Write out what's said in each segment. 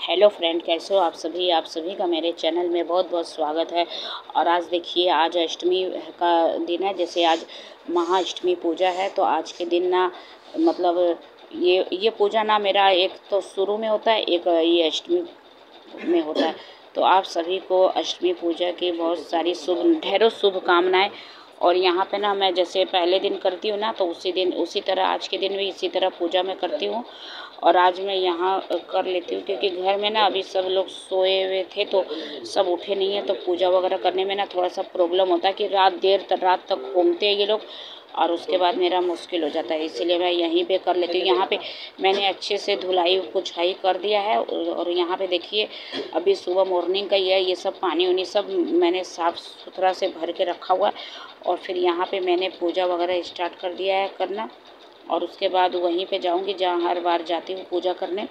Hello friend, कैसे हो आप सभी का मेरे चैनल में बहुत बहुत स्वागत है। और आज देखिए, आज अष्टमी का दिन है। जैसे आज महाअष्टमी पूजा है, तो आज के दिन ना मतलब ये पूजा ना मेरा एक तो शुरू में होता है, एक ये अष्टमी में होता है। तो आप सभी को अष्टमी पूजा की बहुत सारी ढेरों शुभकामनाएं। और यहाँ पे ना मैं जैसे पहले दिन करती हूँ ना, तो उसी तरह आज के दिन भी इसी तरह पूजा मैं करती हूँ। और आज मैं यहाँ कर लेती हूँ क्योंकि घर में ना अभी सब लोग सोए हुए थे, तो सब उठे नहीं है। तो पूजा वगैरह करने में ना थोड़ा सा प्रॉब्लम होता है कि रात तक घूमते हैं ये लोग, और उसके बाद मेरा मुश्किल हो जाता है। इसीलिए मैं यहीं पे कर लेती हूँ। यहाँ पे मैंने अच्छे से धुलाई पुछाई कर दिया है। और यहाँ पे देखिए, अभी सुबह मॉर्निंग का ही है। ये सब पानी उनी सब मैंने साफ़ सुथरा से भर के रखा हुआ है। और फिर यहाँ पे मैंने पूजा वगैरह स्टार्ट कर दिया है करना। और उसके बाद वहीं पे जाऊँगी जहाँ हर बार जाती हूँ पूजा करने।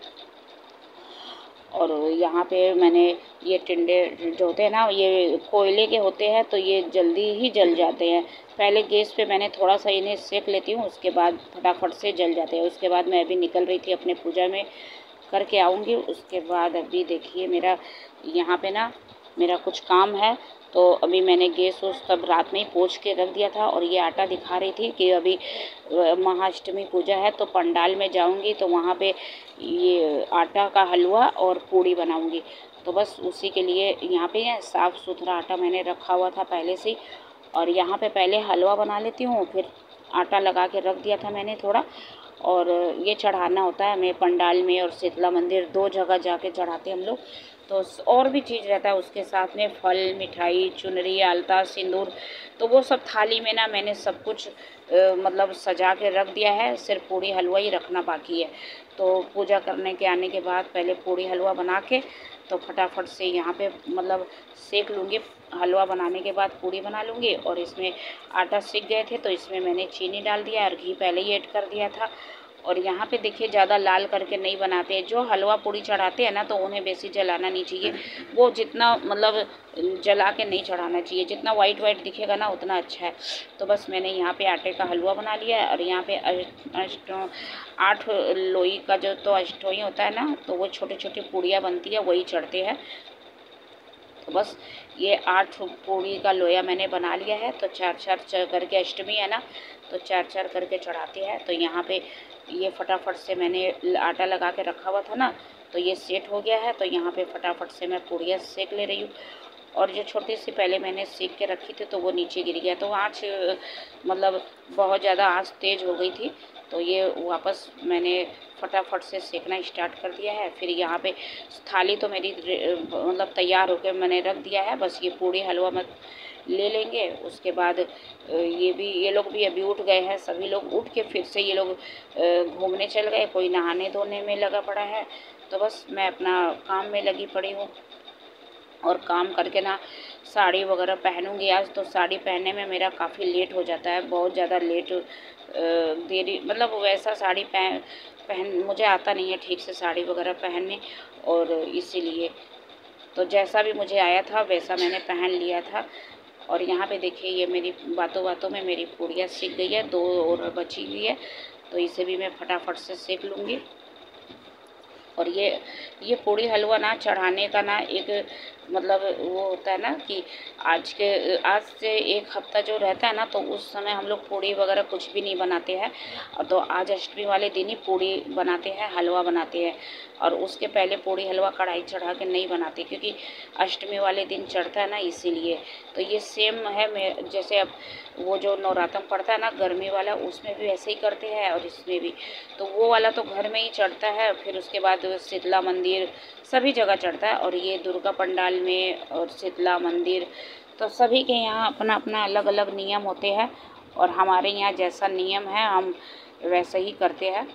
और यहाँ पे मैंने ये टिंडे जो होते हैं ना, ये कोयले के होते हैं, तो ये जल्दी ही जल जाते हैं। पहले गैस पे मैंने थोड़ा सा इन्हें सेक लेती हूँ, उसके बाद फटाफट से जल जाते हैं। उसके बाद मैं अभी निकल रही थी अपने पूजा में करके आऊँगी। उसके बाद अभी देखिए मेरा यहाँ पे ना मेरा कुछ काम है। तो अभी मैंने गैस सब रात में ही पोंछ के रख दिया था। और ये आटा दिखा रही थी कि अभी महाअष्टमी पूजा है, तो पंडाल में जाऊंगी तो वहाँ पे ये आटा का हलवा और पूड़ी बनाऊंगी। तो बस उसी के लिए यहाँ पे साफ़ सुथरा आटा मैंने रखा हुआ था पहले से। और यहाँ पे पहले हलवा बना लेती हूँ, फिर आटा लगा के रख दिया था मैंने थोड़ा। और ये चढ़ाना होता है हमें पंडाल में, और शीतला मंदिर 2 जगह जाके चढ़ाते हम लोग। तो और भी चीज़ रहता है उसके साथ में, फल, मिठाई, चुनरी, आलता, सिंदूर। तो वो सब थाली में ना मैंने सब कुछ मतलब सजा के रख दिया है। सिर्फ पूड़ी हलवा ही रखना बाकी है। तो पूजा करने के आने के बाद पहले पूड़ी हलवा बना के तो फटाफट से यहाँ पे मतलब सेक लूँगी। हलवा बनाने के बाद पूड़ी बना लूँगी। और इसमें आटा सीख गए थे तो इसमें मैंने चीनी डाल दिया और घी पहले ही ऐड कर दिया था। और यहाँ पे देखिए, ज़्यादा लाल करके नहीं बनाते हैं। जो हलवा पूड़ी चढ़ाते हैं ना, तो उन्हें बेसी जलाना नहीं चाहिए। वो जितना मतलब जला के नहीं चढ़ाना चाहिए, जितना वाइट वाइट दिखेगा ना उतना अच्छा है। तो बस मैंने यहाँ पे आटे का हलवा बना लिया है। और यहाँ पे 8 लोई का जो तो अष्टोई होता है ना, तो वो छोटे छोटे पूड़ियाँ बनती है, वही चढ़ते हैं। तो बस ये 8 पूड़ी का लोया मैंने बना लिया है। तो 4 करके अष्टमी है ना, तो 4 करके चढ़ाते हैं। तो यहाँ पे ये फटाफट से मैंने आटा लगा के रखा हुआ था ना, तो ये सेट हो गया है। तो यहाँ पे फटाफट से मैं पूड़ियाँ सेक ले रही हूँ। और जो छोटी सी पहले मैंने सेक के रखी थी, तो वो नीचे गिर गया। तो आँच मतलब बहुत ज़्यादा आँच तेज़ हो गई थी। तो ये वापस मैंने फटाफट से सेकना स्टार्ट कर दिया है। फिर यहाँ पे थाली तो मेरी मतलब तैयार होकर मैंने रख दिया है। बस ये पूड़ी हलवा में ले लेंगे। उसके बाद ये लोग भी अभी उठ गए हैं। सभी लोग उठ के फिर से ये लोग घूमने चल गए, कोई नहाने धोने में लगा पड़ा है। तो बस मैं अपना काम में लगी पड़ी हूँ। और काम करके ना साड़ी वगैरह पहनूंगी आज। तो साड़ी पहनने में मेरा काफ़ी लेट हो जाता है, बहुत ज़्यादा लेट देरी, मतलब वैसा साड़ी पहन मुझे आता नहीं है ठीक से साड़ी वगैरह पहनने। और इसीलिए तो जैसा भी मुझे आया था वैसा मैंने पहन लिया था। और यहाँ पे देखिए, ये मेरी बातों बातों में मेरी पूड़ियाँ सीख गई है, 2 और बची हुई है। तो इसे भी मैं फटाफट से सेक लूँगी। और ये पूड़ी हलवा ना चढ़ाने का ना एक मतलब वो होता है ना कि आज से 1 हफ्ता जो रहता है ना, तो उस समय हम लोग पूड़ी वगैरह कुछ भी नहीं बनाते हैं। तो आज अष्टमी वाले दिन ही पूड़ी बनाते हैं, हलवा बनाते हैं। और उसके पहले पूड़ी हलवा कढ़ाई चढ़ा के नहीं बनाते, क्योंकि अष्टमी वाले दिन चढ़ता है ना, इसीलिए। तो ये सेम है जैसे अब वो जो नवरात्र पड़ता है ना गर्मी वाला, उसमें भी ऐसे ही करते हैं और इसमें भी। तो वो वाला तो घर में ही चढ़ता है, फिर उसके बाद शीतला मंदिर सभी जगह चढ़ता है। और ये दुर्गा पंडाल में और शीतला मंदिर, तो सभी के यहाँ अपना अपना अलग अलग नियम होते हैं। और हमारे यहाँ जैसा नियम है हम वैसे ही करते हैं।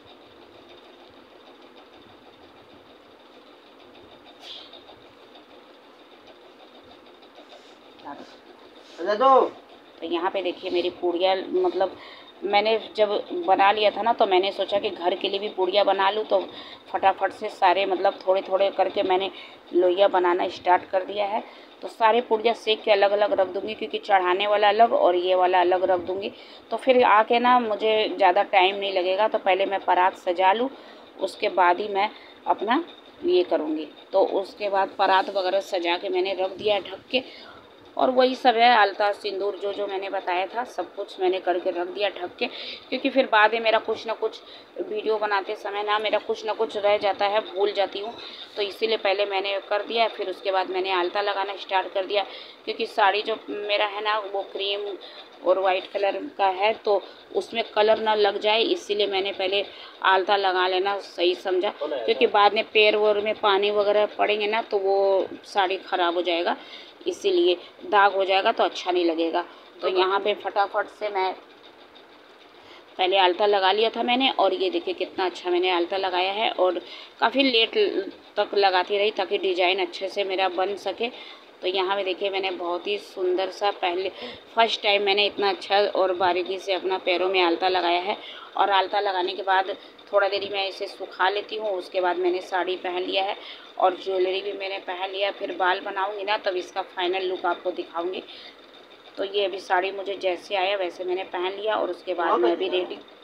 तो यहाँ पे देखिए मेरी पूड़ियाँ मतलब मैंने जब बना लिया था ना, तो मैंने सोचा कि घर के लिए भी पूड़ियाँ बना लूँ। तो फटाफट से सारे मतलब थोड़े थोड़े करके मैंने लोइयाँ बनाना स्टार्ट कर दिया है। तो सारे पूड़ियाँ सेक के अलग अलग रख दूँगी, क्योंकि चढ़ाने वाला अलग और ये वाला अलग रख दूँगी। तो फिर आके ना मुझे ज़्यादा टाइम नहीं लगेगा। तो पहले मैं परात सजा लूँ, उसके बाद ही मैं अपना ये करूँगी। तो उसके बाद परात वगैरह सजा के मैंने रख दिया ढक के, और वही सब है, आलता सिंदूर जो जो मैंने बताया था सब कुछ मैंने करके रख दिया ढक के, क्योंकि फिर बाद में मेरा कुछ ना कुछ वीडियो बनाते समय ना मेरा कुछ ना कुछ रह जाता है, भूल जाती हूँ। तो इसीलिए पहले मैंने कर दिया, फिर उसके बाद मैंने आलता लगाना स्टार्ट कर दिया, क्योंकि साड़ी जो मेरा है ना वो क्रीम और वाइट कलर का है, तो उसमें कलर ना लग जाए, इसीलिए मैंने पहले आलता लगा लेना सही समझा, क्योंकि बाद में पैर वोर में पानी वगैरह पड़ेंगे ना तो वो साड़ी ख़राब हो जाएगा, इसीलिए दाग हो जाएगा तो अच्छा नहीं लगेगा। तो यहाँ पे फटाफट से मैं पहले आलता लगा लिया था मैंने, और ये देखिए कितना अच्छा मैंने आलता लगाया है, और काफ़ी लेट तक लगाती रही ताकि डिज़ाइन अच्छे से मेरा बन सके। तो यहाँ पे देखिए मैंने बहुत ही सुंदर सा, पहले फर्स्ट टाइम मैंने इतना अच्छा और बारीकी से अपना पैरों में आलता लगाया है। और आलता लगाने के बाद थोड़ा देरी मैं इसे सुखा लेती हूँ, उसके बाद मैंने साड़ी पहन लिया है और ज्वेलरी भी मैंने पहन लिया। फिर बाल बनाऊँगी ना तब इसका फाइनल लुक आपको दिखाऊँगी। तो ये अभी साड़ी मुझे जैसे आया वैसे मैंने पहन लिया, और उसके बाद मैं भी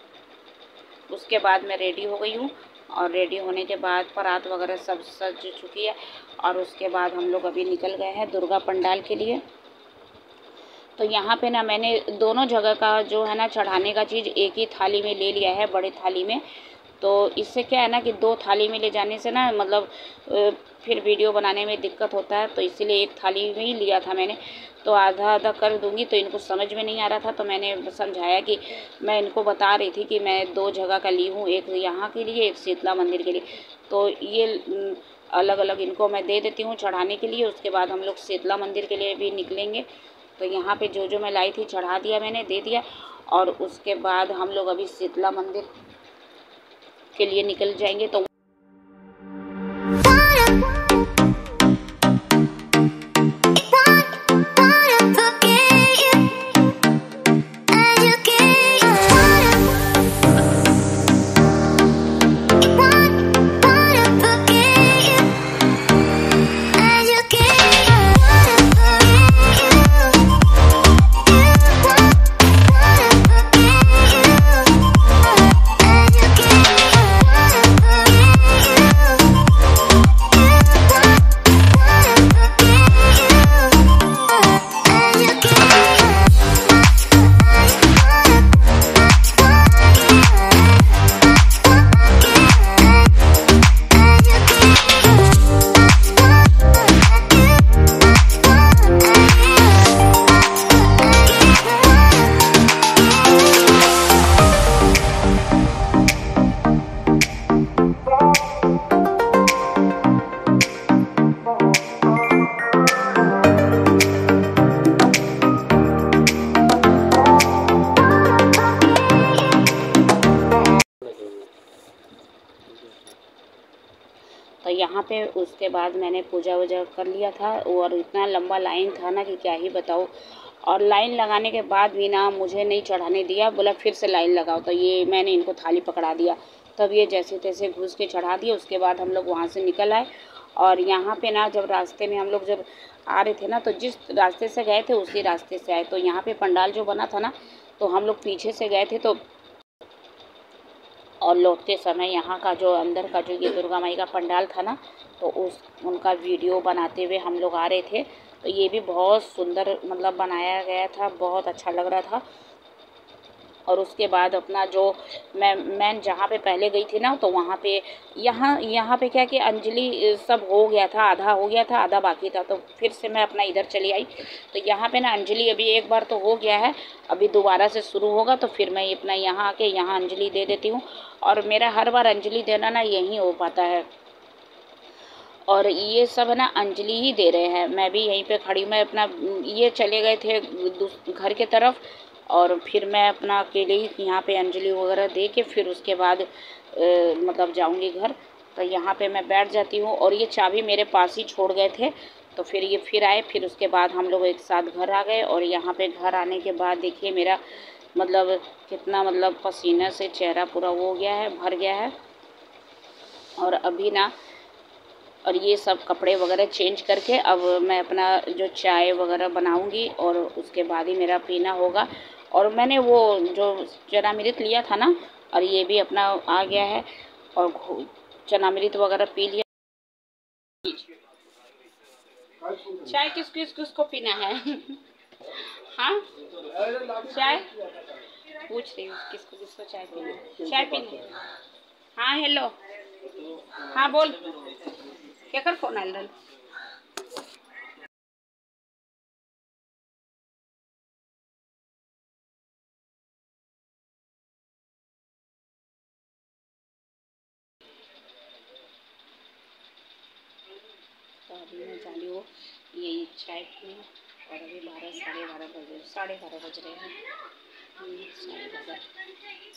रेडी हो गई हूँ। और रेडी होने के बाद परात वगैरह सब सज चुकी है, और उसके बाद हम लोग अभी निकल गए हैं दुर्गा पंडाल के लिए। तो यहाँ पे ना मैंने दोनों जगह का जो है ना चढ़ाने का चीज़ एक ही थाली में ले लिया है, बड़े थाली में। तो इससे क्या है ना कि दो थाली में ले जाने से ना मतलब फिर वीडियो बनाने में दिक्कत होता है, तो इसीलिए एक थाली में ही लिया था मैंने। तो आधा आधा कर दूंगी, तो इनको समझ में नहीं आ रहा था, तो मैंने समझाया कि मैं इनको बता रही थी कि मैं दो जगह का ली हूँ, एक यहाँ के लिए एक शीतला मंदिर के लिए। तो ये अलग अलग इनको मैं दे देती हूँ चढ़ाने के लिए। उसके बाद हम लोग शीतला मंदिर के लिए भी निकलेंगे। तो यहाँ पे जो जो मैं लाई थी चढ़ा दिया मैंने, दे दिया, और उसके बाद हम लोग अभी शीतला मंदिर के लिए निकल जाएंगे। तो यहाँ पे उसके बाद मैंने पूजा वूजा कर लिया था, और इतना लंबा लाइन था ना कि क्या ही बताऊँ। और लाइन लगाने के बाद भी ना मुझे नहीं चढ़ाने दिया, बोला फिर से लाइन लगाओ। तो ये मैंने इनको थाली पकड़ा दिया, तब ये जैसे तैसे घुस के चढ़ा दिया। उसके बाद हम लोग वहाँ से निकल आए। और यहाँ पे ना जब रास्ते में हम लोग जब आ रहे थे ना, तो जिस रास्ते से गए थे उसी रास्ते से आए। तो यहाँ पे पंडाल जो बना था ना, तो हम लोग पीछे से गए थे। तो और लौटते समय यहाँ का जो अंदर का जो ये दुर्गा माई का पंडाल था ना, तो उनका वीडियो बनाते हुए हम लोग आ रहे थे। तो ये भी बहुत सुंदर मतलब बनाया गया था, बहुत अच्छा लग रहा था। और उसके बाद अपना जो मैं जहाँ पे पहले गई थी ना, तो वहाँ पे यहाँ पे क्या कि अंजलि सब हो गया था, आधा हो गया था आधा बाकी था। तो फिर से मैं अपना इधर चली आई। तो यहाँ पे ना अंजलि अभी एक बार तो हो गया है, अभी दोबारा से शुरू होगा। तो फिर मैं अपना यहाँ आके यहाँ अंजलि दे देती हूँ। और मेरा हर बार अंजलि देना ना यहीं हो पाता है, और ये सब ना अंजलि ही दे रहे हैं। मैं भी यहीं पे खड़ी, मैं अपना ये चले गए थे घर के तरफ, और फिर मैं अपना अकेले ही यहाँ पे अंजलि वगैरह दे के फिर उसके बाद मतलब जाऊँगी घर। तो यहाँ पे मैं बैठ जाती हूँ। और ये चाबी मेरे पास ही छोड़ गए थे, तो फिर ये फिर आए। फिर उसके बाद हम लोग एक साथ घर आ गए। और यहाँ पे घर आने के बाद देखिए मेरा मतलब कितना मतलब पसीना से चेहरा पूरा वो हो गया है, भर गया है। और अभी ना और ये सब कपड़े वगैरह चेंज करके अब मैं अपना जो चाय वगैरह बनाऊंगी, और उसके बाद ही मेरा पीना होगा। और मैंने वो जो चनामृत लिया था ना, और ये भी अपना आ गया है, और चनामृत वगैरह पी लिया। चाय किसको पीना है? हाँ, चाय पूछ रही हूँ किसको किसको चाय पीना है? चाय पीना है? हाँ हेलो, हाँ बोल, केकर फोन आयल रहल? तो अभी मैं जा रही हूँ ये चाय पीने, और अभी 12 साढ़े 12 बज रहे हैं। 12:30 बज रहे हैं। 12:30।